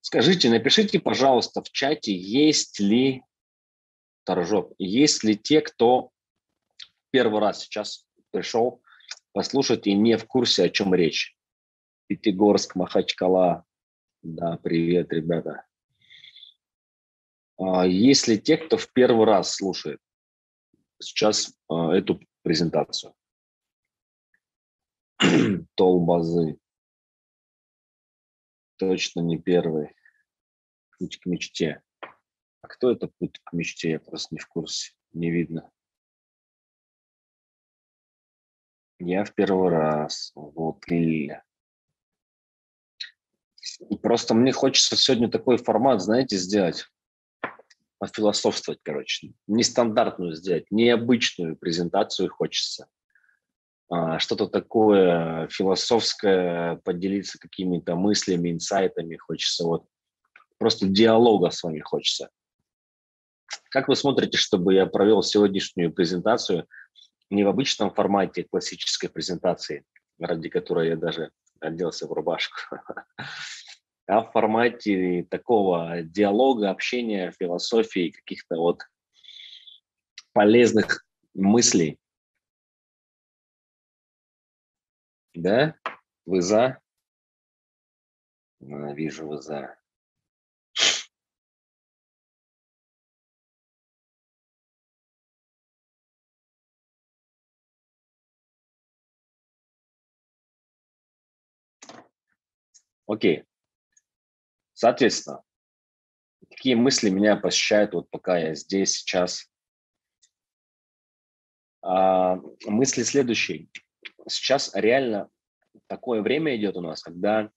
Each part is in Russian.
Скажите, напишите, пожалуйста, в чате, есть ли те, кто первый раз сейчас пришел послушать и не в курсе, о чем речь. Пятигорск, Махачкала. Да, привет, ребята. Есть ли те, кто в первый раз слушает сейчас эту презентацию? Толбазы. Точно не первый. Путь к мечте. А кто это путь к мечте? Я просто не в курсе. Не видно. Я в первый раз. Вот Лиля. Просто мне хочется сегодня такой формат, знаете, сделать. Пофилософствовать, короче. Нестандартную сделать, необычную презентацию хочется. Что-то такое философское, поделиться какими-то мыслями, инсайтами хочется. Вот просто диалога с вами хочется. Как вы смотрите, чтобы я провел сегодняшнюю презентацию не в обычном формате классической презентации, ради которой я даже оделся в рубашку, а в формате такого диалога, общения, философии, каких-то вот полезных мыслей. Да? Вы за? Вижу, вы за. Окей. Соответственно, какие мысли меня посещают, вот пока я здесь, сейчас? Мысли следующие. Сейчас реально такое время идет у нас, когда,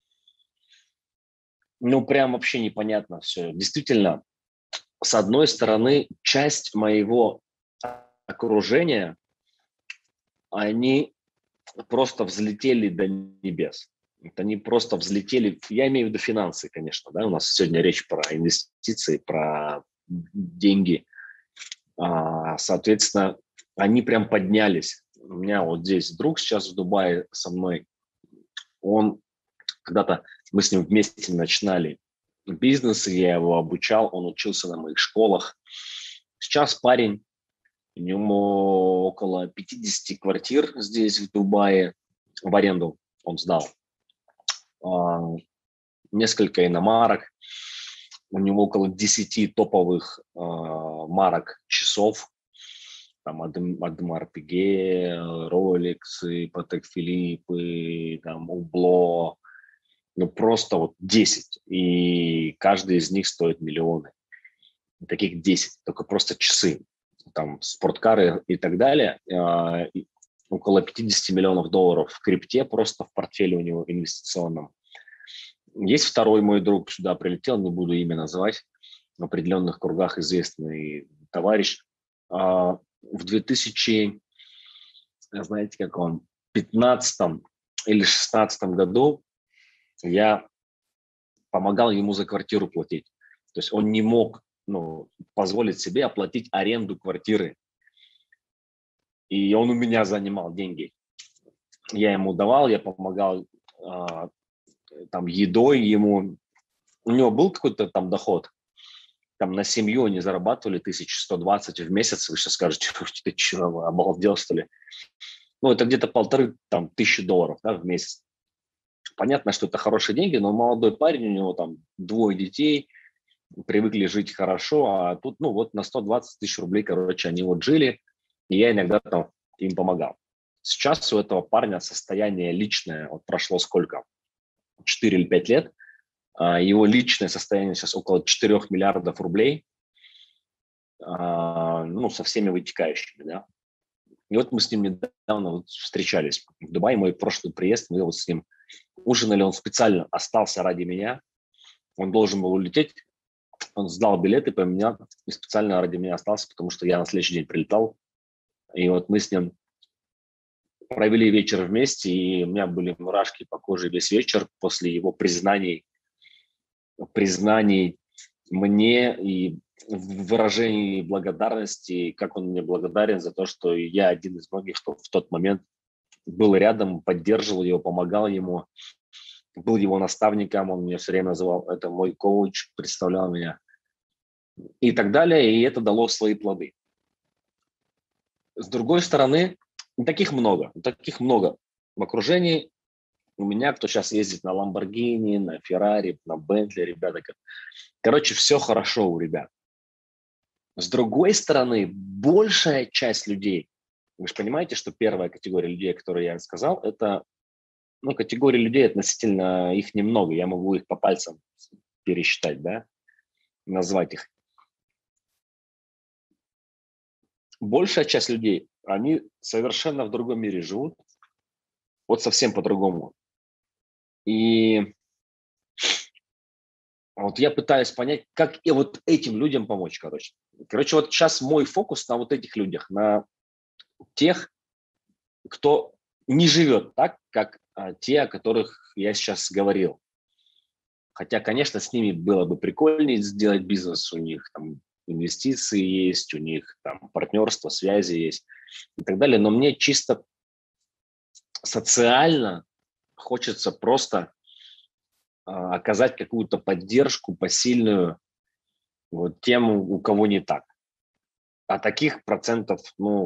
ну, прям вообще непонятно все. Действительно, с одной стороны, часть моего окружения, они просто взлетели до небес. Вот они просто взлетели, я имею в виду финансы, конечно, да, у нас сегодня речь про инвестиции, про деньги. Соответственно, они прям поднялись. У меня вот здесь друг сейчас в Дубае со мной, он когда-то, мы с ним вместе начинали бизнес, я его обучал, он учился на моих школах. Сейчас парень, у него около 50 квартир здесь, в Дубае, в аренду он сдал. Несколько иномарок, у него около 10 топовых марок часов, там Адемар Пиге, Rolex, Patek Philippe, там Hublot, ну просто вот 10, и каждый из них стоит миллионы. Таких 10, только просто часы, там спорткары и так далее. Около 50 миллионов долларов в крипте просто в портфеле у него инвестиционном. Есть второй мой друг, сюда прилетел, не буду имя называть, в определенных кругах известный товарищ. В 2000, знаете, как он, 15 или 16 году я помогал ему за квартиру платить. То есть он не мог позволить себе оплатить аренду квартиры. И он у меня занимал деньги. Я ему давал, я помогал там едой ему. У него был какой-то там доход. Там на семью они зарабатывали 1120 в месяц. Вы сейчас скажете, ты что, обалдел, что ли? Ну, это где-то 1500 долларов, да, в месяц. Понятно, что это хорошие деньги, но молодой парень, у него там 2 детей, привыкли жить хорошо, а тут, ну, вот на 120 тысяч рублей, короче, они вот жили, и я иногда там им помогал. Сейчас у этого парня состояние личное, вот прошло сколько? 4 или 5 лет, его личное состояние сейчас около 4 миллиардов рублей, ну, со всеми вытекающими, да. И вот мы с ним недавно вот встречались в Дубае, мой прошлый приезд, мы вот с ним ужинали, он специально остался ради меня, он должен был улететь, он сдал билеты по меня и специально ради меня остался, потому что я на следующий день прилетал, и вот мы с ним провели вечер вместе, и у меня были мурашки по коже весь вечер после его признаний мне и выражений благодарности, как он мне благодарен за то, что я один из многих, кто в тот момент был рядом, поддерживал его, помогал ему. был его наставником, он меня все время называл, это мой коуч, представлял меня и так далее, и это дало свои плоды. С другой стороны, таких много в окружении у меня, кто сейчас ездит на Lamborghini, на Ferrari, на Bentley, ребята. Короче, все хорошо у ребят. С другой стороны, большая часть людей, вы же понимаете, что первая категория людей, которую я сказал, это, категория людей относительно, их немного, я могу их по пальцам пересчитать, да, назвать их. Большая часть людей, они совершенно в другом мире живут, вот совсем по-другому. И вот я пытаюсь понять, как и вот этим людям помочь, короче. Короче, вот сейчас мой фокус на вот этих людях, на тех, кто не живет так, как те, о которых я сейчас говорил. Хотя, конечно, с ними было бы прикольнее сделать бизнес, у них там инвестиции есть, у них там партнерство, связи есть и так далее. Но мне чисто социально хочется просто оказать какую-то поддержку посильную вот тем, у кого не так. А таких процентов,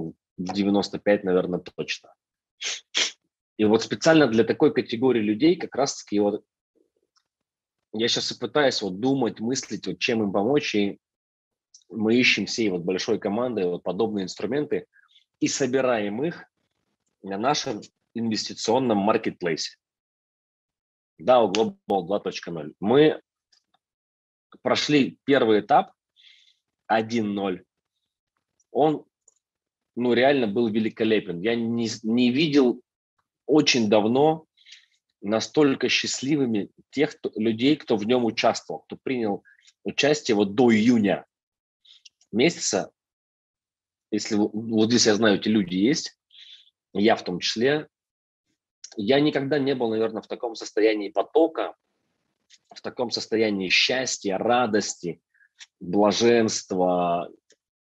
95, наверное, точно. И вот специально для такой категории людей как раз-таки вот я сейчас и пытаюсь вот думать, мыслить, вот чем им помочь, и мы ищем всей вот большой командой вот подобные инструменты и собираем их на нашем инвестиционном маркетплейсе. DAO Global 2.0. Мы прошли первый этап 1.0. Он, реально был великолепен. Я не видел очень давно настолько счастливыми тех людей, кто в нем участвовал, кто принял участие вот до июня месяца. Если вот здесь я знаю, эти люди есть, я в том числе. Я никогда не был, наверное, в таком состоянии потока, в таком состоянии счастья, радости, блаженства.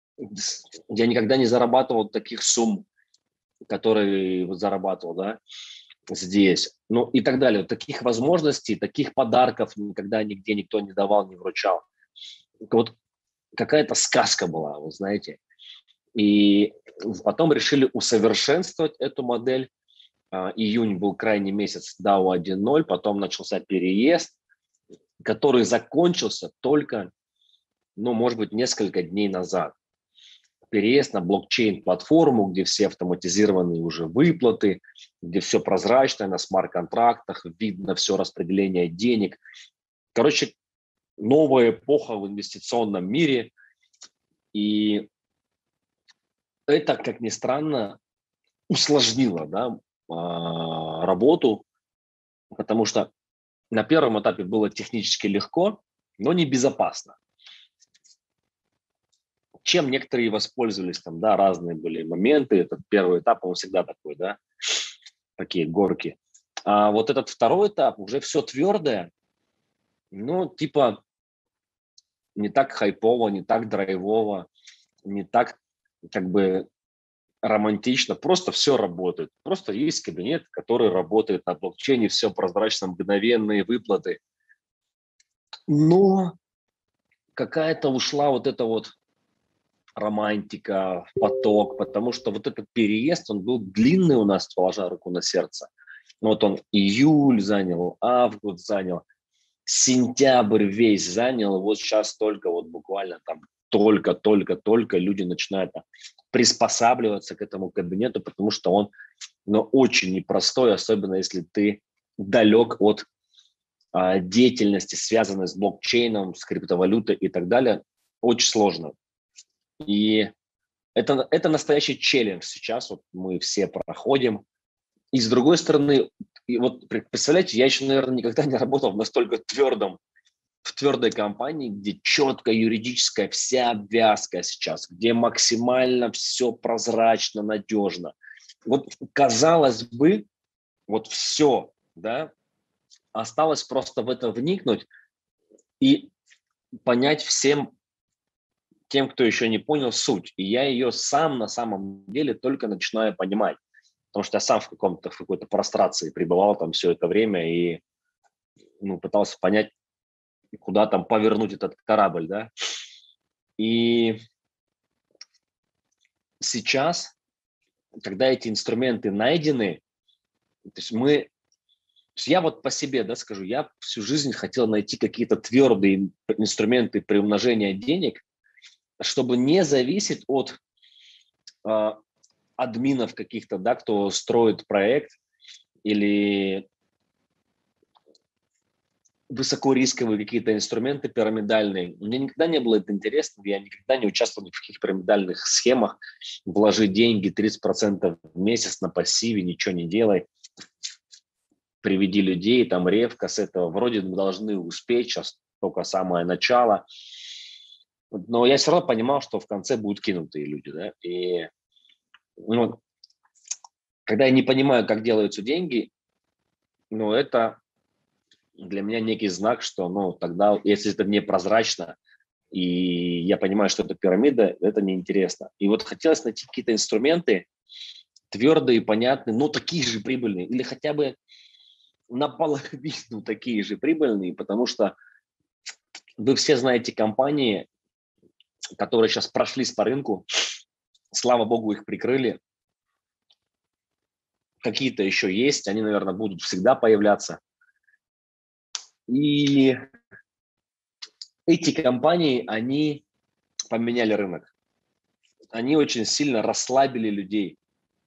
Я никогда не зарабатывал таких сумм, которые зарабатывал, да, здесь. Ну и так далее. Таких возможностей, таких подарков никогда нигде никто не давал, не вручал. Вот какая-то сказка была, вы знаете. И потом решили усовершенствовать эту модель. Июнь был крайний месяц DAO 1.0, потом начался переезд, который закончился только, может быть, несколько дней назад. Переезд на блокчейн-платформу, где все автоматизированные уже выплаты, где все прозрачно, на смарт-контрактах, видно все распределение денег. Короче, новая эпоха в инвестиционном мире. И это, как ни странно, усложнило, да, работу, потому что на первом этапе было технически легко, но не безопасно. Чем некоторые воспользовались, там, да, разные были моменты. Этот первый этап, он всегда такой, да, такие горки. А вот этот второй этап, уже все твердое, типа не так хайпово, не так драйвово, не так как бы романтично, просто все работает. Просто есть кабинет, который работает на блокчейне, все прозрачно, мгновенные выплаты. Но какая-то ушла вот эта вот романтика, поток, потому что вот этот переезд, он был длинный у нас, положа руку на сердце. Вот он июль занял, август занял, сентябрь весь занял, вот сейчас только вот буквально там только люди начинают приспосабливаться к этому кабинету, потому что он очень непростой, особенно если ты далек от деятельности, связанной с блокчейном, с криптовалютой и так далее. Очень сложно. И это настоящий челлендж сейчас, вот мы все проходим. И с другой стороны, и вот представляете, я еще, наверное, никогда не работал в настолько в твердой компании, где четко юридическая вся обвязка сейчас, где максимально все прозрачно, надежно. Вот казалось бы, вот все, да, осталось просто в это вникнуть и понять всем тем, кто еще не понял суть. И я ее сам на самом деле только начинаю понимать. Потому что я сам в какой-то прострации пребывал там все это время и пытался понять, куда там повернуть этот корабль, да. И сейчас, когда эти инструменты найдены, то есть я вот по себе, да, скажу, я всю жизнь хотел найти какие-то твердые инструменты приумножения денег, чтобы не зависеть от админов каких-то, да, кто строит проект, или высокорисковые какие-то инструменты пирамидальные. Мне никогда не было это интересно, я никогда не участвовал в каких пирамидальных схемах, вложи деньги 30% в месяц на пассиве, ничего не делай, приведи людей, там ревка с этого, вроде мы должны успеть, сейчас только самое начало. Но я все равно понимал, что в конце будут кинутые люди, да, и когда я не понимаю, как делаются деньги, это для меня некий знак, что, тогда, если это непрозрачно, и я понимаю, что это пирамида, это неинтересно. И вот хотелось найти какие-то инструменты твердые, понятные, но такие же прибыльные, или хотя бы наполовину такие же прибыльные, потому что вы все знаете компании, которые сейчас прошлись по рынку, слава богу, их прикрыли, какие-то еще есть, они, наверное, будут всегда появляться. И эти компании, они поменяли рынок. Они очень сильно расслабили людей.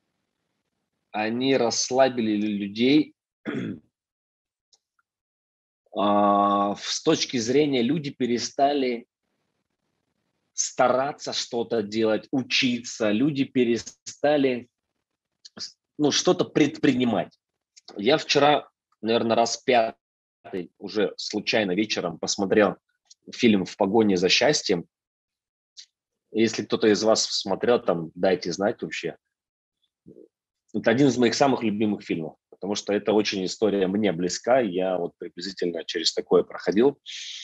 С точки зрения, люди перестали стараться что-то делать, учиться, люди перестали что-то предпринимать. Я вчера, наверное, раз пятый уже случайно вечером посмотрел фильм «В погоне за счастьем». Если кто-то из вас смотрел, там, дайте знать вообще. Это один из моих самых любимых фильмов, потому что это очень история мне близка. Я вот приблизительно через такое проходил.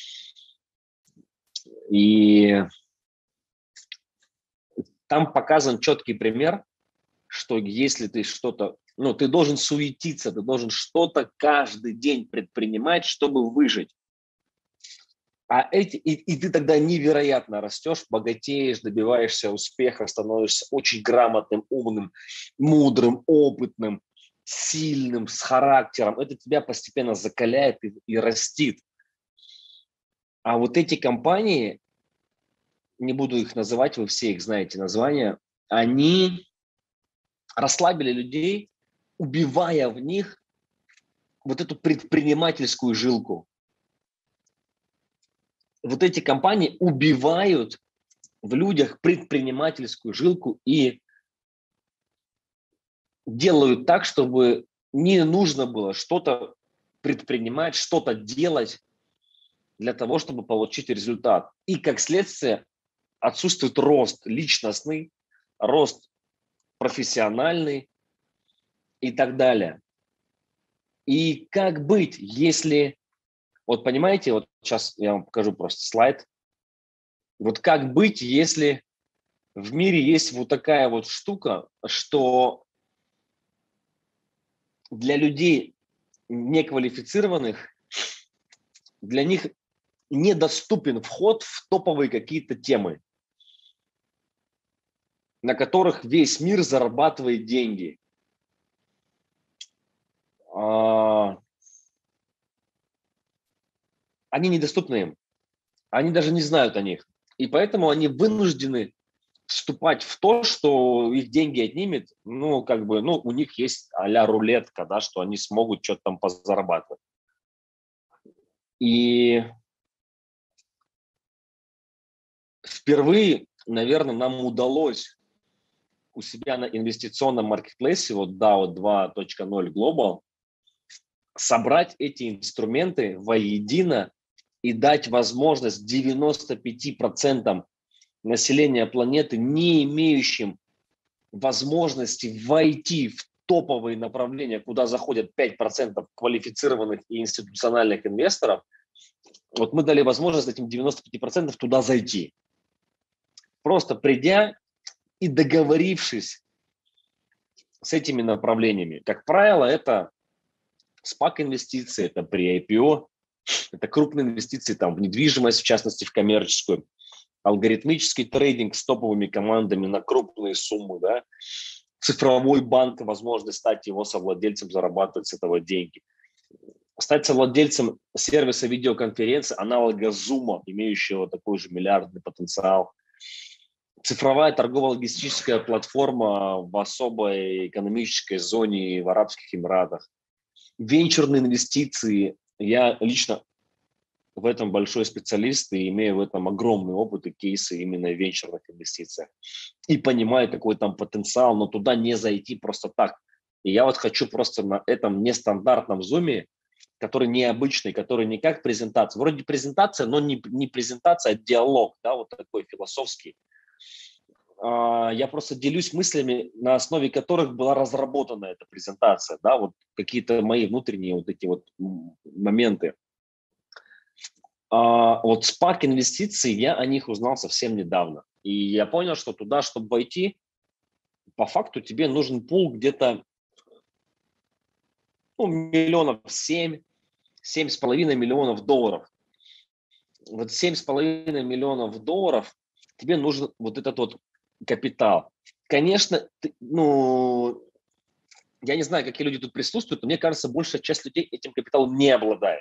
И там показан четкий пример, что если ты что-то, ты должен суетиться, ты должен что-то каждый день предпринимать, чтобы выжить. И ты тогда невероятно растешь, богатеешь, добиваешься успеха, становишься очень грамотным, умным, мудрым, опытным, сильным, с характером. Это тебя постепенно закаляет и растит. А вот эти компании, не буду их называть, вы все их знаете названия, они расслабили людей, убивая в них вот эту предпринимательскую жилку. Вот эти компании убивают в людях предпринимательскую жилку и делают так, чтобы не нужно было что-то предпринимать, что-то делать для того, чтобы получить результат. И как следствие отсутствует рост личностный, рост профессиональный и так далее. И как быть, если... Вот понимаете, вот сейчас я вам покажу просто слайд. Вот как быть, если в мире есть вот такая вот штука, что для людей неквалифицированных, для них недоступен вход в топовые какие-то темы, на которых весь мир зарабатывает деньги. Они недоступны им. Они даже не знают о них. И поэтому они вынуждены вступать в то, что их деньги отнимет, у них есть а-ля рулетка, да, что они смогут что-то там позарабатывать. И впервые, наверное, нам удалось у себя на инвестиционном маркетплейсе, вот DAO 2.0 Global, собрать эти инструменты воедино и дать возможность 95% населения планеты, не имеющим возможности войти в топовые направления, куда заходят 5% квалифицированных и институциональных инвесторов, вот мы дали возможность этим 95% туда зайти. Просто придя и договорившись с этими направлениями. Как правило, это SPAC инвестиции, это при IPO, Это крупные инвестиции там, в недвижимость, в частности, в коммерческую. Алгоритмический трейдинг с топовыми командами на крупные суммы, да. Цифровой банк, возможность стать его совладельцем, зарабатывать с этого деньги. Стать совладельцем сервиса видеоконференции, аналога Zoom, имеющего такой же миллиардный потенциал. Цифровая торгово-логистическая платформа в особой экономической зоне в Арабских Эмиратах. Венчурные инвестиции. Я лично в этом большой специалист и имею в этом огромный опыт и кейсы именно в венчурных инвестициях. И понимаю, какой там потенциал, но туда не зайти просто так. И я вот хочу просто на этом нестандартном зуме, который необычный, который не как презентация. Вроде презентация, но не презентация, а диалог, да, вот такой философский. Я просто делюсь мыслями, на основе которых была разработана эта презентация, да, вот какие-то мои внутренние вот эти вот моменты. Вот SPAC инвестиции, я о них узнал совсем недавно. И я понял, что туда, чтобы войти, по факту тебе нужен пул где-то миллионов 7,5 миллионов долларов. Вот 7,5 миллионов долларов тебе нужен вот этот вот капитал. Конечно, я не знаю, какие люди тут присутствуют, но мне кажется, большая часть людей этим капиталом не обладает.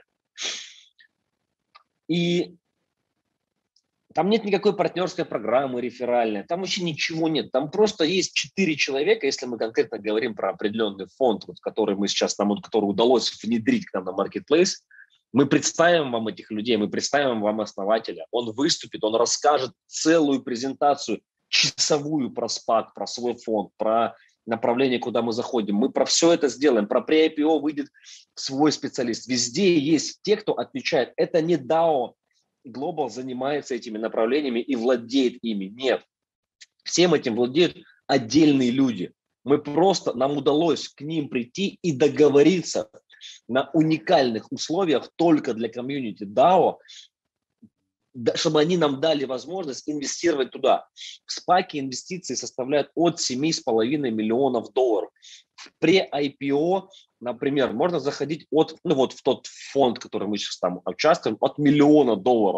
И там нет никакой партнерской программы реферальной, там вообще ничего нет. Там просто есть 4 человека, если мы конкретно говорим про определенный фонд, вот, который мы сейчас, который удалось внедрить к нам на Marketplace. Мы представим вам этих людей, мы представим вам основателя. Он выступит, он расскажет целую презентацию, часовую про SPAC, про свой фонд, про направление, куда мы заходим. Мы про все это сделаем. Про pre-IPO выйдет свой специалист. Везде есть те, кто отвечает. Это не DAO. Global занимается этими направлениями и владеет ими. Нет. Всем этим владеют отдельные люди. Нам удалось к ним прийти и договориться на уникальных условиях только для комьюнити DAO, чтобы они нам дали возможность инвестировать туда. В SPAC инвестиции составляют от 7,5 миллионов долларов. При IPO, например, можно заходить в тот фонд, который мы сейчас там участвуем, от $1 миллиона,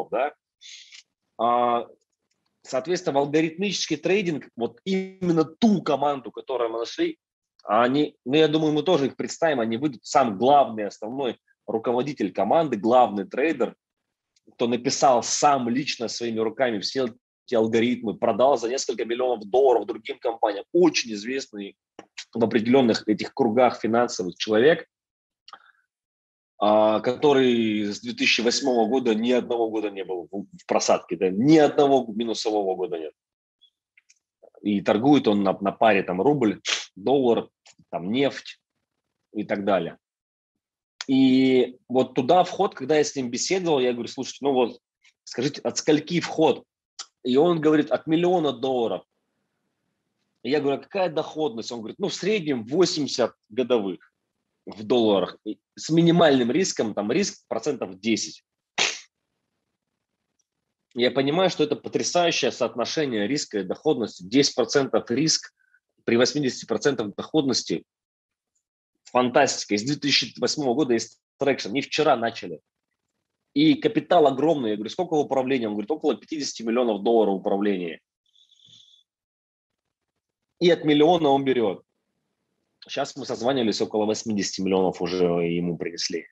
да. Соответственно, в алгоритмический трейдинг, вот именно ту команду, которую мы нашли, я думаю, мы тоже их представим, они выйдут, сам главный, основной руководитель команды, главный трейдер, кто написал сам лично своими руками все эти алгоритмы, продал за несколько миллионов долларов другим компаниям, очень известный в определенных этих кругах финансовых человек, который с 2008 года ни одного года не был в просадке, да, ни одного минусового года нет. И торгует он на паре там рубль, доллар, там нефть и так далее. И вот туда вход, когда я с ним беседовал, я говорю, слушайте, скажите, от скольки вход? И он говорит, от $1 миллиона. И я говорю, а какая доходность? Он говорит, в среднем 80 годовых в долларах. С минимальным риском, там риск 10%. Я понимаю, что это потрясающее соотношение риска и доходности. 10% риск при 80% доходности. Фантастика. С 2008 года есть трекшн. Не вчера начали. И капитал огромный. Я говорю, сколько в управлении? Он говорит, около 50 миллионов долларов управления. И от миллиона он берет. Сейчас мы созванивались, около 80 миллионов уже ему принесли.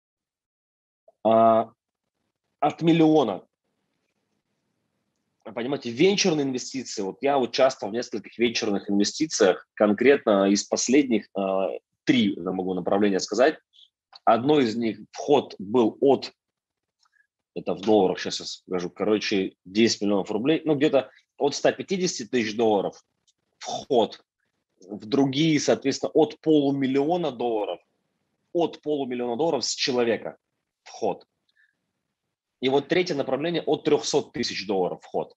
От миллиона. Понимаете, венчурные инвестиции. Вот я участвовал в нескольких венчурных инвестициях. Конкретно из последних 3, я могу направления сказать. Одно из них вход был это в долларах, сейчас я скажу, 10 миллионов рублей. Где-то от 150 тысяч долларов вход. В другие, соответственно, от $500 000. От $500 000 с человека вход. И вот третье направление от 300 тысяч долларов вход.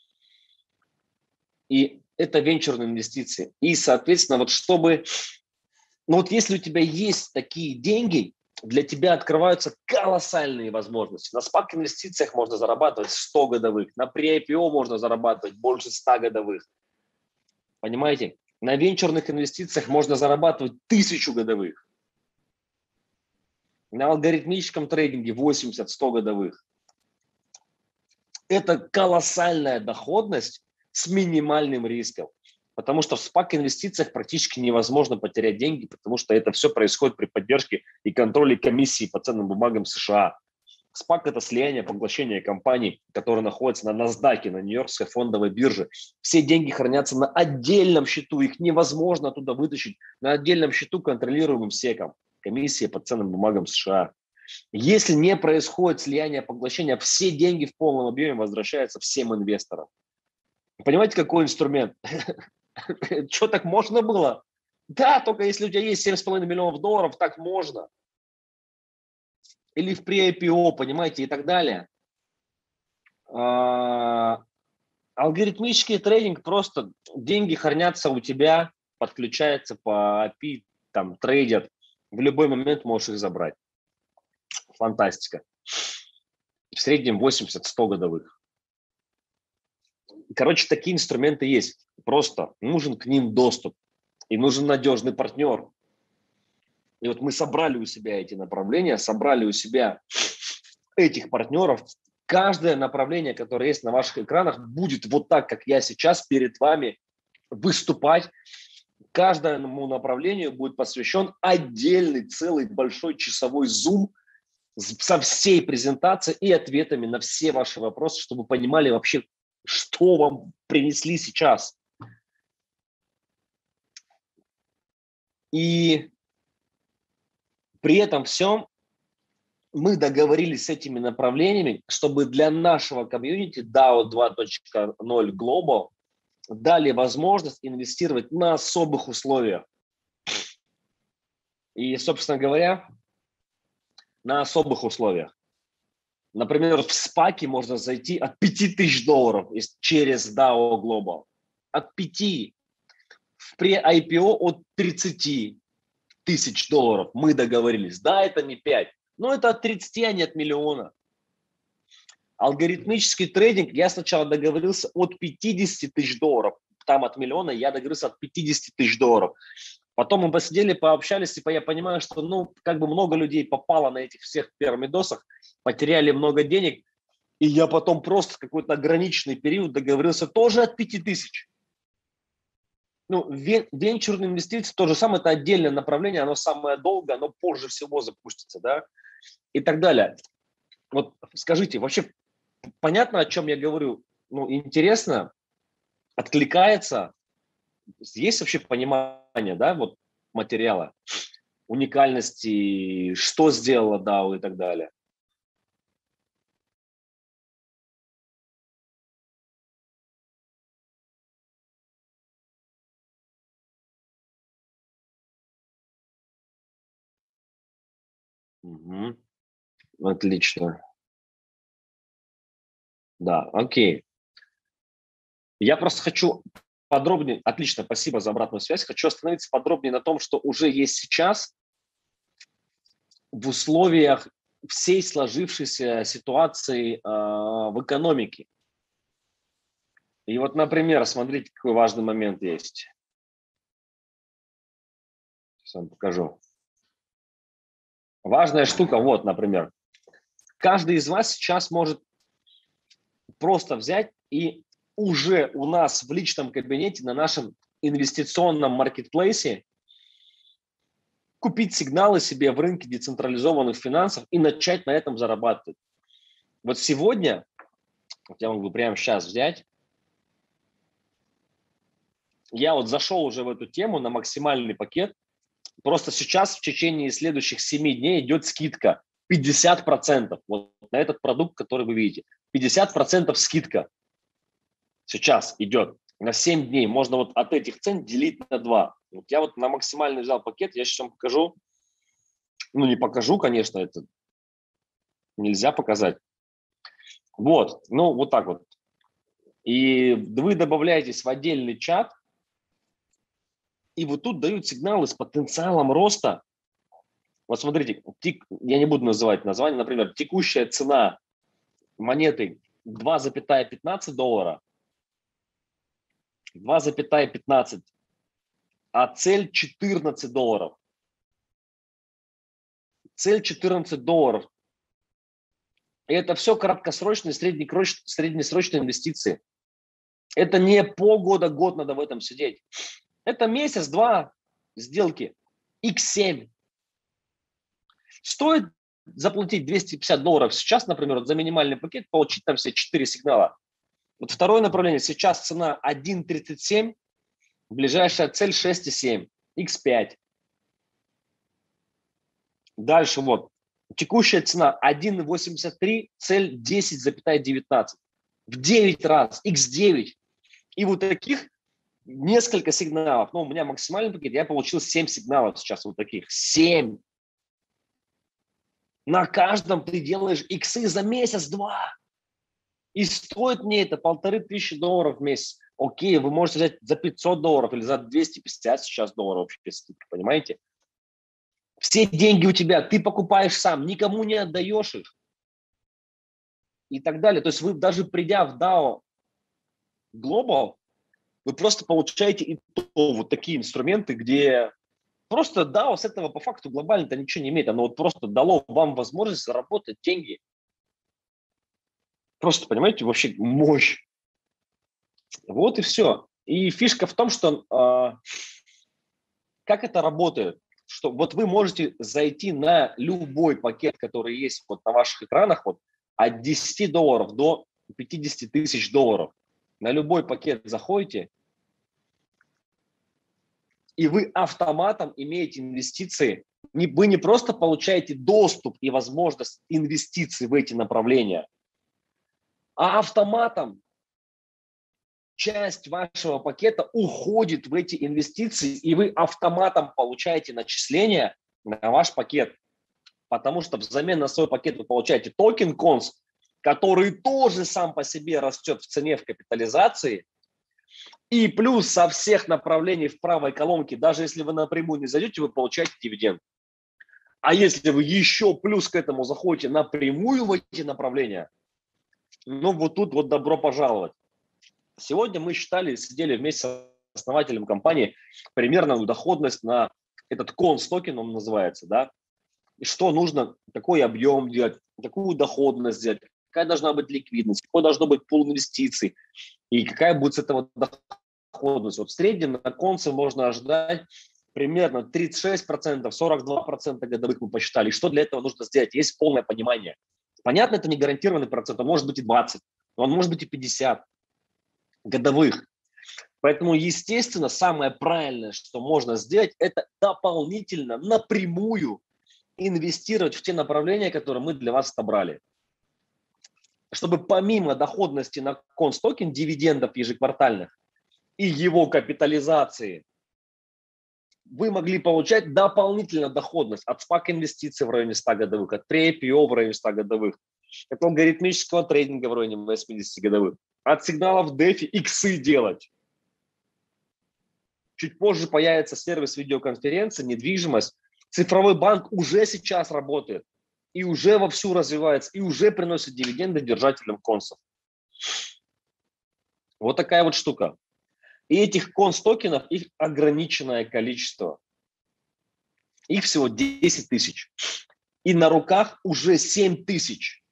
И это венчурные инвестиции. И, соответственно, если у тебя есть такие деньги, для тебя открываются колоссальные возможности. На SPAC-инвестициях можно зарабатывать 100 годовых, на pre-IPO можно зарабатывать больше 100 годовых. Понимаете? На венчурных инвестициях можно зарабатывать 1000 годовых. на алгоритмическом трейдинге 80-100 годовых. Это колоссальная доходность с минимальным риском. Потому что в SPAC-инвестициях практически невозможно потерять деньги, потому что это все происходит при поддержке и контроле комиссии по ценным бумагам США. SPAC – это слияние, поглощение компаний, которые находятся на NASDAQ, на Нью-Йоркской фондовой бирже. Все деньги хранятся на отдельном счету, их невозможно оттуда вытащить. На отдельном счету, контролируемым СЕКом, комиссия по ценным бумагам США. Если не происходит слияние, поглощение, все деньги в полном объеме возвращаются всем инвесторам. Понимаете, какой инструмент? Что, так можно было? Да, только если у тебя есть 7,5 миллионов долларов, так можно. Или в pre-IPO, понимаете, и так далее. Алгоритмический трейдинг, просто деньги хранятся у тебя, подключаются по API, там трейдят. В любой момент можешь их забрать. Фантастика. В среднем 80-100 годовых. Короче, такие инструменты есть. Просто нужен к ним доступ. И нужен надежный партнер. И вот мы собрали у себя эти направления, собрали у себя этих партнеров. Каждое направление, которое есть на ваших экранах, будет вот так, как я сейчас перед вами выступать. Каждому направлению будет посвящен отдельный целый большой часовой зум со всей презентацией и ответами на все ваши вопросы, чтобы вы понимали вообще, что вам принесли сейчас. И при этом всем мы договорились с этими направлениями, чтобы для нашего комьюнити DAO 2.0 Global дали возможность инвестировать на особых условиях. И, собственно говоря, на особых условиях. Например, в спаке можно зайти от $5000 через DAO Global. От 5. В pre-IPO от 30 тысяч долларов мы договорились. Да, это не 5, но это от 30, а не от миллиона. Алгоритмический трейдинг я сначала договорился от 50 тысяч долларов. Там от миллиона я договорился от 50 тысяч долларов. Потом мы посидели, пообщались, типа я понимаю, что много людей попало на этих всех пирамидосах, потеряли много денег, и я потом просто какой-то ограниченный период договорился тоже от 5000. Венчурные инвестиции то же самое, это отдельное направление, оно самое долгое, оно позже всего запустится, да, и так далее. Вот скажите, вообще понятно, о чем я говорю? Интересно, откликается? Есть вообще понимание, да, вот материала, уникальности, что сделала DAO и так далее? Угу. Отлично. Да, окей. Я просто хочу подробнее, отлично, спасибо за обратную связь, хочу остановиться подробнее на том, что уже есть сейчас в условиях всей сложившейся ситуации в экономике. И вот, например, смотрите, какой важный момент есть. Сейчас вам покажу. Важная штука, вот, например. Каждый из вас сейчас может просто взять и уже у нас в личном кабинете на нашем инвестиционном маркетплейсе купить сигналы себе в рынке децентрализованных финансов и начать на этом зарабатывать. Вот сегодня, я могу прямо сейчас взять, я вот зашел уже в эту тему на максимальный пакет. Просто сейчас в течение следующих 7 дней идет скидка 50%. Вот на этот продукт, который вы видите. 50% скидка сейчас идет на 7 дней. Можно вот от этих цен делить на 2. Вот я вот на максимальный взял пакет, я сейчас вам покажу. Не покажу, конечно, это нельзя показать. Вот, вот так вот. И вы добавляетесь в отдельный чат, и вот тут дают сигналы с потенциалом роста. Вот смотрите, я не буду называть название, например, текущая цена монеты 2,15 доллара, 2,15, а цель 14 долларов. цель $14. И это все краткосрочные, среднесрочные инвестиции. Это не полгода, год надо в этом сидеть. Это месяц-два сделки. X7. Стоит заплатить $250 сейчас, например, вот за минимальный пакет, получить там все 4 сигнала. Вот второе направление. Сейчас цена 1.37, ближайшая цель 6.7, X5. Дальше вот. Текущая цена 1.83, цель 10,19. В 9 раз, X9. И вот таких несколько сигналов. Ну, у меня максимальный пакет, я получил 7 сигналов сейчас вот таких. 7. На каждом ты делаешь иксы за месяц-два. И стоит мне это $1500 в месяц. Окей, вы можете взять за $500 или за 250 сейчас долларов вообще скидка, понимаете? Все деньги у тебя, ты покупаешь сам, никому не отдаешь их. И так далее. То есть вы даже придя в DAO Global, вы просто получаете и то вот такие инструменты, где просто DAO с этого по факту глобально-то ничего не имеет. Оно вот просто дало вам возможность заработать деньги. Просто, понимаете, вообще мощь. Вот и все. И фишка в том, что как это работает. Что вот вы можете зайти на любой пакет, который есть вот на ваших экранах, вот от $10 до 50 тысяч долларов. На любой пакет заходите, и вы автоматом имеете инвестиции. Вы не просто получаете доступ и возможность инвестиций в эти направления, а автоматом часть вашего пакета уходит в эти инвестиции, и вы автоматом получаете начисления на ваш пакет. Потому что взамен на свой пакет вы получаете токен CONS, который тоже сам по себе растет в цене, в капитализации. И плюс со всех направлений в правой колонке, даже если вы напрямую не зайдете, вы получаете дивиденд. А если вы еще плюс к этому заходите напрямую в эти направления, ну вот тут вот добро пожаловать. Сегодня мы сидели вместе с основателем компании примерную доходность на этот CONS токен, он называется, да, и что нужно, какой объем делать, какую доходность сделать, какая должна быть ликвидность, какой должно быть пул инвестиций и какая будет с этого доходность. Вот в среднем на конце можно ожидать примерно 36%, 42% годовых мы посчитали. И что для этого нужно сделать? Есть полное понимание. Понятно, это не гарантированный процент, он может быть и 20, но он может быть и 50 годовых. Поэтому, естественно, самое правильное, что можно сделать, это дополнительно, напрямую инвестировать в те направления, которые мы для вас отобрали. Чтобы помимо доходности на констокен, дивидендов ежеквартальных и его капитализации, вы могли получать дополнительно доходность от SPAC-инвестиций в районе 100 годовых, от pre-IPO в районе 100 годовых, от алгоритмического трейдинга в районе 80 годовых, от сигналов DeFi иксы делать. Чуть позже появится сервис видеоконференции, недвижимость. Цифровой банк уже сейчас работает и уже вовсю развивается, и уже приносит дивиденды держателям консов. Вот такая вот штука. И этих конс-токенов, их ограниченное количество. Их всего 10 тысяч. И на руках уже 7 тысяч.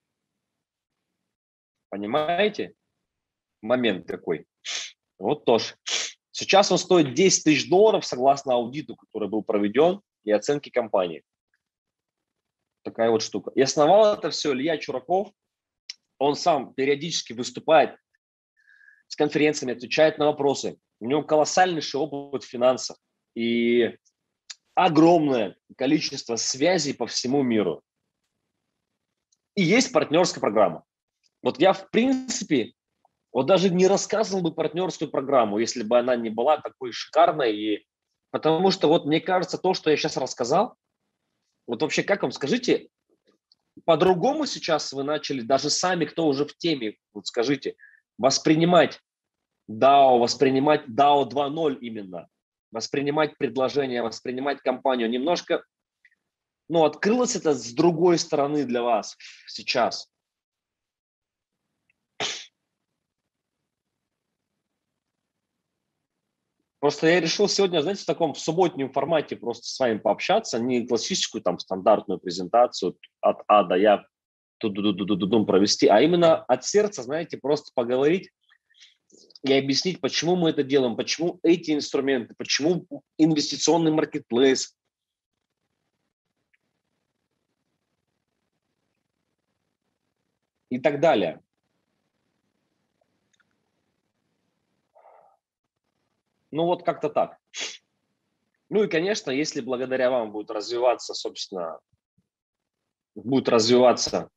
Понимаете? Момент какой. Вот тоже. Сейчас он стоит 10 тысяч долларов, согласно аудиту, который был проведен, и оценке компании. Такая вот штука. И основал это все Илья Чураков. Он сам периодически выступает с конференциями, отвечает на вопросы. У него колоссальнейший опыт в финансах и огромное количество связей по всему миру. И есть партнерская программа. Вот я, в принципе, вот даже не рассказывал бы партнерскую программу, если бы она не была такой шикарной. И... Потому что вот мне кажется, то, что я сейчас рассказал, вот вообще как вам, скажите, по-другому сейчас вы начали, даже сами, кто уже в теме, вот скажите, воспринимать воспринимать DAO 2.0 именно, воспринимать предложение, воспринимать компанию. Немножко, ну, открылось это с другой стороны для вас сейчас. Просто я решил сегодня, знаете, в таком в субботнем формате просто с вами пообщаться, не классическую там стандартную презентацию от А до Я ту-ду-ду-ду-ду-дум провести, а именно от сердца, знаете, просто поговорить и объяснить, почему мы это делаем, почему эти инструменты, почему инвестиционный маркетплейс и так далее. Ну вот как-то так. Ну и, конечно, если благодаря вам будет развиваться, собственно, будет развиваться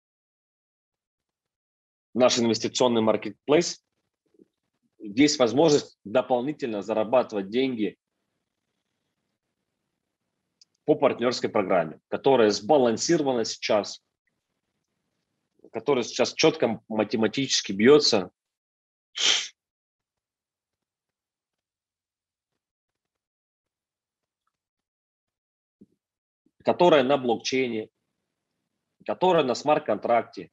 наш инвестиционный маркетплейс, есть возможность дополнительно зарабатывать деньги по партнерской программе, которая сбалансирована сейчас, которая сейчас четко математически бьется, которая на блокчейне, которая на смарт-контракте,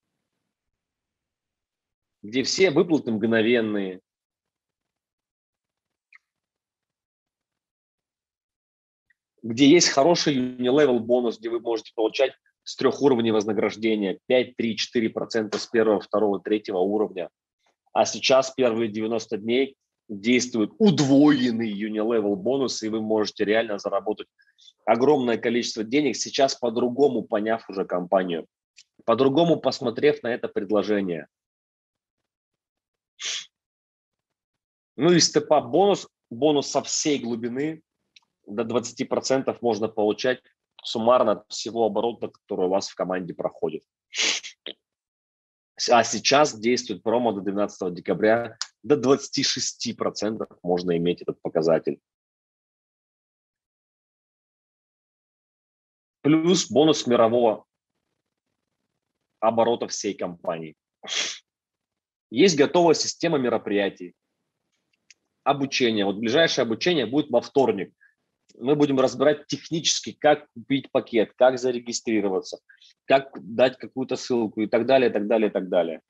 где все выплаты мгновенные, где есть хороший unilevel бонус, где вы можете получать с 3 уровней вознаграждения 5, 3, 4% с первого, второго, третьего уровня. А сейчас первые 90 дней действует удвоенный unilevel бонус, и вы можете реально заработать огромное количество денег, сейчас по-другому поняв уже компанию, по-другому посмотрев на это предложение. Ну и степ-ап бонус со всей глубины до 20% можно получать суммарно от всего оборота, который у вас в команде проходит. А сейчас действует промо до 12 декабря, до 26% можно иметь этот показатель. Плюс бонус мирового оборота всей компании. Есть готовая система мероприятий, обучение. Вот ближайшее обучение будет во вторник. Мы будем разбирать технически, как купить пакет, как зарегистрироваться, как дать какую-то ссылку и так далее, и так далее, и так далее.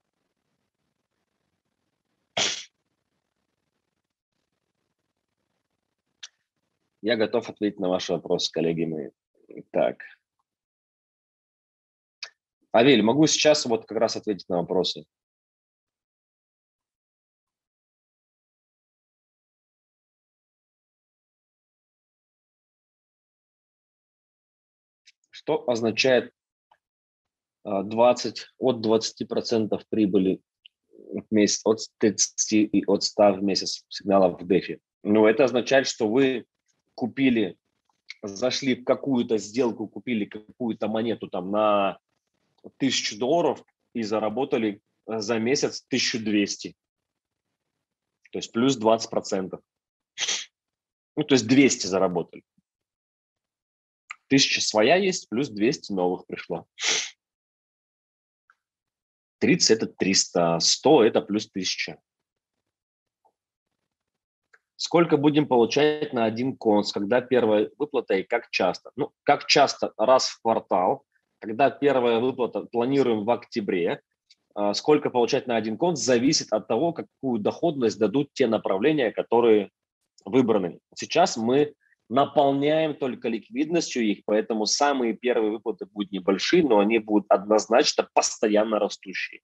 Я готов ответить на ваши вопросы, коллеги мои. Так. Авель, могу сейчас вот как раз ответить на вопросы. Что означает от 20% прибыли в месяц, от 30 и от 100 в месяц сигналов в дефи? Ну, это означает, что вы купили, зашли в какую-то сделку, купили какую-то монету там на $1000 и заработали за месяц 1200. То есть плюс 20%. Ну, то есть 200 заработали. 1000 своя есть, плюс 200 новых пришло. 30 – это 300, 100 – это плюс 1000. Сколько будем получать на один конс, когда первая выплата и как часто? Ну, как часто? Раз в квартал. Когда первая выплата планируем в октябре. Сколько получать на один конс зависит от того, какую доходность дадут те направления, которые выбраны. Сейчас мы наполняем только ликвидностью их, поэтому самые первые выплаты будут небольшие, но они будут однозначно постоянно растущие.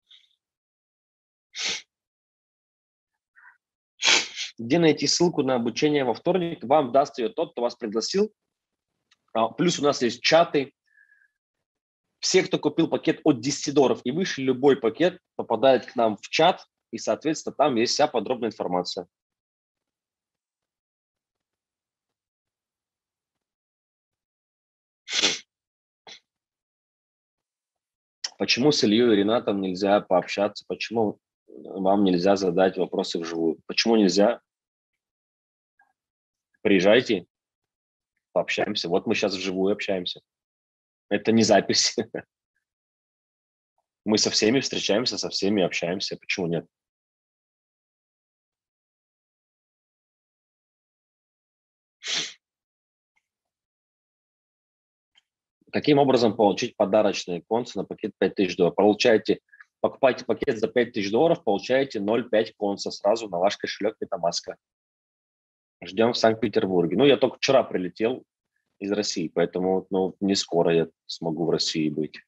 Где найти ссылку на обучение во вторник? Вам даст ее тот, кто вас пригласил. Плюс у нас есть чаты. Все, кто купил пакет от $10 и выше, любой пакет попадает к нам в чат, и, соответственно, там есть вся подробная информация. Почему с Ильей и Ренатом нельзя пообщаться? Почему вам нельзя задать вопросы вживую? Почему нельзя? Приезжайте, пообщаемся. Вот мы сейчас вживую общаемся. Это не запись. Мы со всеми встречаемся, со всеми общаемся. Почему нет? Каким образом получить подарочные концы на пакет $5000? Получаете, покупайте пакет за $5000, получаете 0,5 конца сразу на ваш кошелек MetaMask. Ждем в Санкт-Петербурге. Ну, я только вчера прилетел из России, поэтому не скоро я смогу в России быть.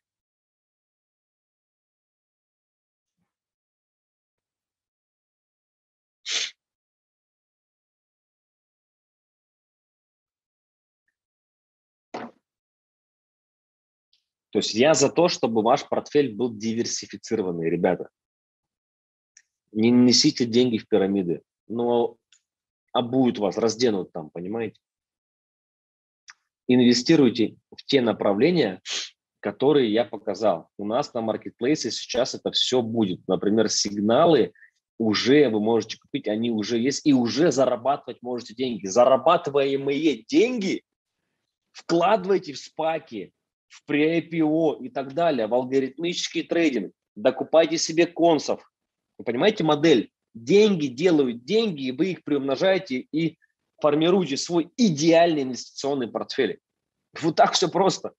То есть я за то, чтобы ваш портфель был диверсифицированный, ребята. Не несите деньги в пирамиды, но обуют вас, разденут там, понимаете? Инвестируйте в те направления, которые я показал. У нас на маркетплейсе сейчас это все будет. Например, сигналы уже вы можете купить, они уже есть, и уже зарабатывать можете деньги. Зарабатываемые деньги вкладывайте в спаки, в pre-IPO и так далее, в алгоритмический трейдинг. Докупайте себе консов. Вы понимаете модель? Деньги делают деньги, и вы их приумножаете и формируете свой идеальный инвестиционный портфель. Вот так все просто.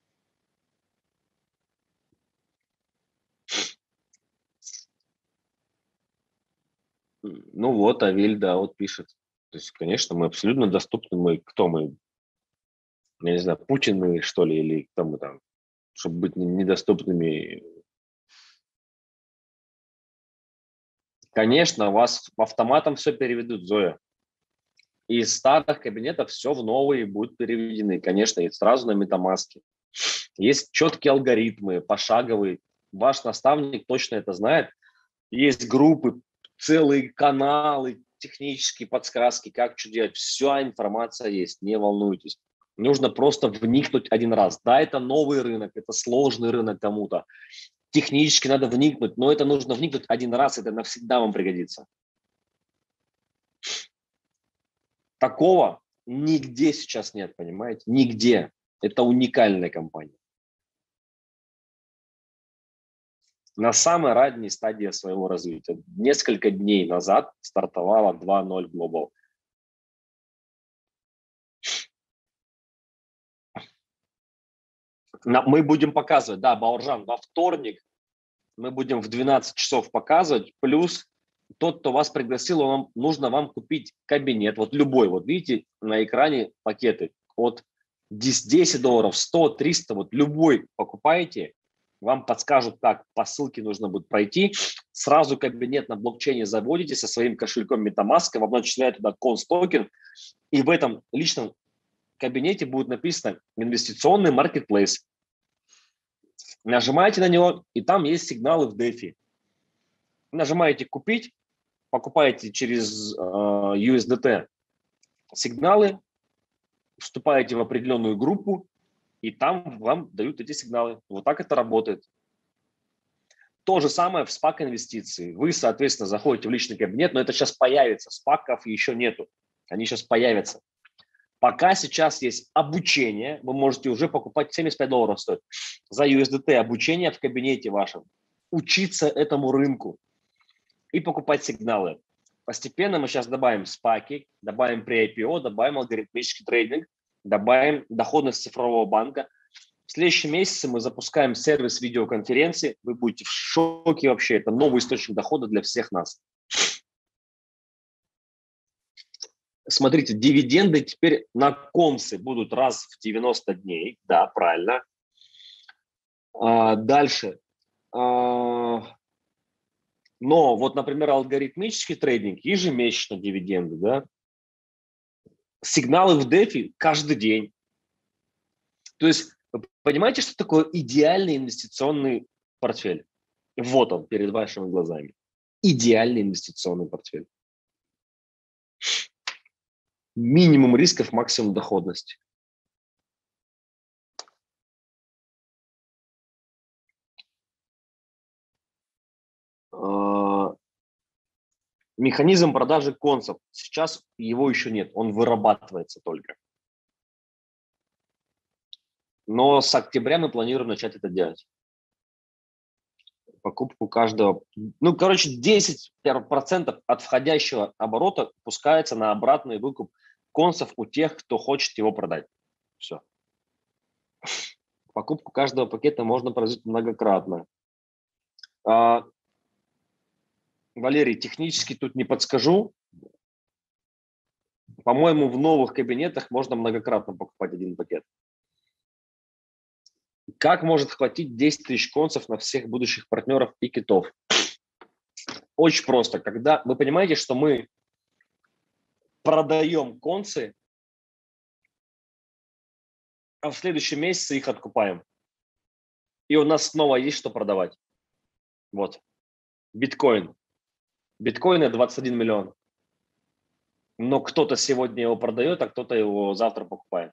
Ну вот, Авель, да, вот пишет. То есть, конечно, мы абсолютно доступны. Мы кто мы? Я не знаю, Путин мы, что ли, или кто мы там, чтобы быть недоступными. Конечно, вас автоматом все переведут, Зоя. Из старых кабинетов все в новые будут переведены, конечно, и сразу на MetaMask. Есть четкие алгоритмы, пошаговые. Ваш наставник точно это знает. Есть группы, целые каналы, технические подсказки, как что делать. Вся информация есть, не волнуйтесь. Нужно просто вникнуть один раз. Да, это новый рынок, это сложный рынок кому-то. Технически надо вникнуть, но это нужно вникнуть один раз, это навсегда вам пригодится. Такого нигде сейчас нет, понимаете? Нигде. Это уникальная компания. На самой ранней стадии своего развития. Несколько дней назад стартовала 2.0 Global. Мы будем показывать, да, Бауыржан, во вторник мы будем в 12 часов показывать, плюс тот, кто вас пригласил, нужно вам купить кабинет, вот любой, вот видите на экране пакеты от 10 долларов, 100, 300, вот любой покупаете, вам подскажут, как по ссылке нужно будет пройти, сразу кабинет на блокчейне заводите со своим кошельком MetaMask, вам начисляют туда Cons токен, и в этом личном кабинете будет написано инвестиционный маркетплейс. Нажимаете на него, и там есть сигналы в DeFi. Нажимаете «Купить», покупаете через USDT сигналы, вступаете в определенную группу, и там вам дают эти сигналы. Вот так это работает. То же самое в SPAC инвестиции. Вы, соответственно, заходите в личный кабинет, но это сейчас появится. SPAC-ов еще нету. Они сейчас появятся. Пока сейчас есть обучение, вы можете уже покупать, 75 долларов стоит за USDT обучение в кабинете вашем, учиться этому рынку и покупать сигналы. Постепенно мы сейчас добавим спаки, добавим pre-IPO, добавим алгоритмический трейдинг, добавим доходность цифрового банка. В следующем месяце мы запускаем сервис видеоконференции. Вы будете в шоке вообще. Это новый источник дохода для всех нас. Смотрите, дивиденды теперь на консы будут раз в 90 дней. Да, правильно. Дальше. Но вот, например, алгоритмический трейдинг, ежемесячно дивиденды, да. Сигналы в DeFi каждый день. То есть вы понимаете, что такое идеальный инвестиционный портфель? Вот он перед вашими глазами. Идеальный инвестиционный портфель. Минимум рисков, максимум доходности. Механизм продажи концев. Сейчас его еще нет, он вырабатывается только. Но с октября мы планируем начать это делать. Покупку каждого. 10% от входящего оборота пускается на обратный выкуп концев у тех, кто хочет его продать. Все. Покупку каждого пакета можно произвести многократно. Валерий, технически тут не подскажу. По-моему, в новых кабинетах можно многократно покупать один пакет. Как может хватить 10 тысяч концев на всех будущих партнеров и китов? Очень просто. Когда вы понимаете, что мы продаем концы, а в следующем месяце их откупаем. И у нас снова есть что продавать. Вот. Биткоин. Биткоина 21 миллион. Но кто-то сегодня его продает, а кто-то его завтра покупает.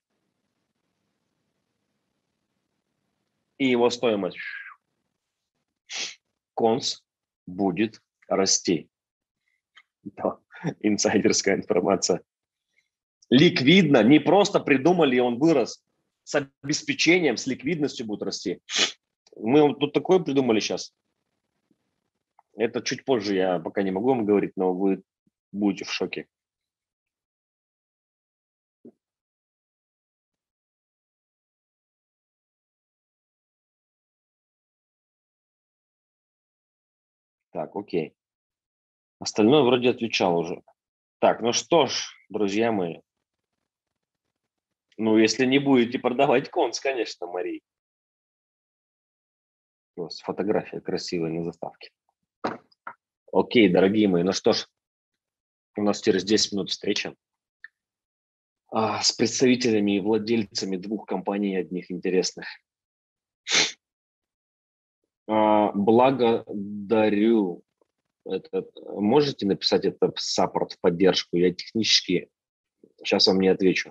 И его стоимость конс будет расти. Да, инсайдерская информация. Ликвидно, не просто придумали, он вырос. С обеспечением, с ликвидностью будет расти. Мы вот тут такое придумали сейчас. Это чуть позже, я пока не могу вам говорить, но вы будете в шоке. Так, окей. Остальное вроде отвечал уже. Так, ну что ж, друзья мои. Ну, если не будете продавать конс, конечно, Мария. Фотография красивая на заставке. Окей, дорогие мои, ну что ж, у нас через 10 минут встреча с представителями и владельцами двух компаний одних интересных. Благодарю. Можете написать это в саппорт, в поддержку? Я технически сейчас вам не отвечу.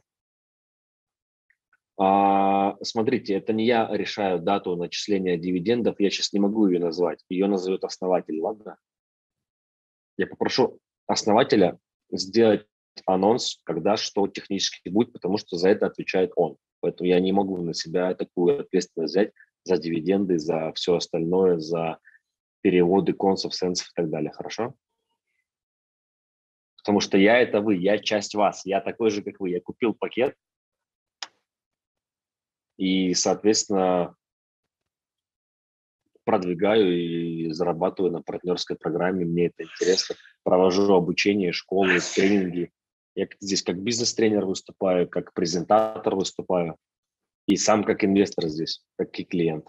Смотрите, это не я решаю дату начисления дивидендов, я сейчас не могу ее назвать. Ее назовет основатель, ладно? Я попрошу основателя сделать анонс, когда что технически будет, потому что за это отвечает он. Поэтому я не могу на себя такую ответственность взять за дивиденды, за все остальное, за переводы консов, сенсов и так далее. Хорошо? Потому что я – это вы, я часть вас, я такой же, как вы. Я купил пакет и, соответственно, продвигаю и зарабатываю на партнерской программе. Мне это интересно. Провожу обучение, школы, тренинги. Я здесь как бизнес-тренер выступаю, как презентатор выступаю. И сам как инвестор здесь, как и клиент.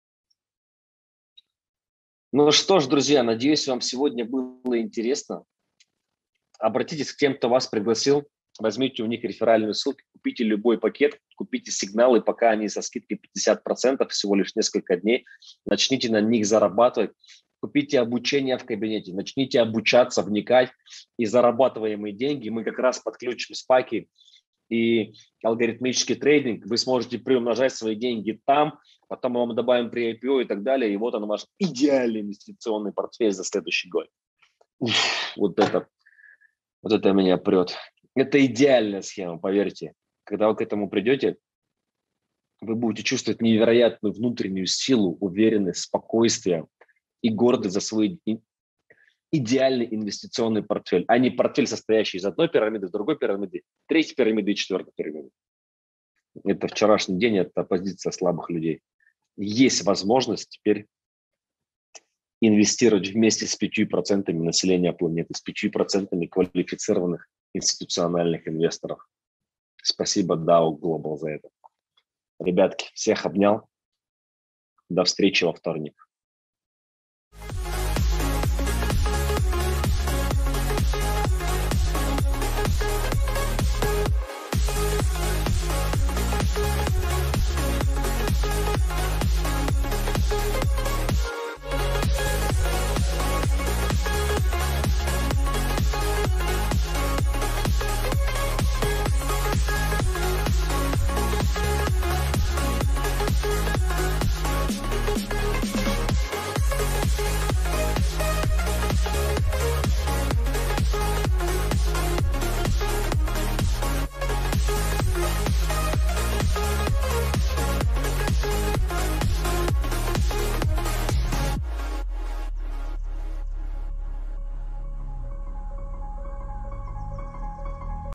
Ну что ж, друзья, надеюсь, вам сегодня было интересно. Обратитесь к тем, кто вас пригласил. Возьмите у них реферальную ссылку, купите любой пакет, купите сигналы, пока они со скидкой 50%, всего лишь несколько дней. Начните на них зарабатывать. Купите обучение в кабинете, начните обучаться, вникать, и зарабатываемые деньги мы как раз подключим спаки и алгоритмический трейдинг. Вы сможете приумножать свои деньги там, потом мы вам добавим при IPO и так далее, и вот он ваш идеальный инвестиционный портфель за следующий год. Вот это меня прет. Это идеальная схема, поверьте. Когда вы к этому придете, вы будете чувствовать невероятную внутреннюю силу, уверенность, спокойствие и гордость за свой идеальный инвестиционный портфель, а не портфель, состоящий из одной пирамиды, другой пирамиды, третьей пирамиды и четвертой пирамиды. Это вчерашний день, это позиция слабых людей. Есть возможность теперь инвестировать вместе с 5% населения планеты, с 5% квалифицированных институциональных инвесторов. Спасибо DAO Global за это. Ребятки, всех обнял. До встречи во вторник.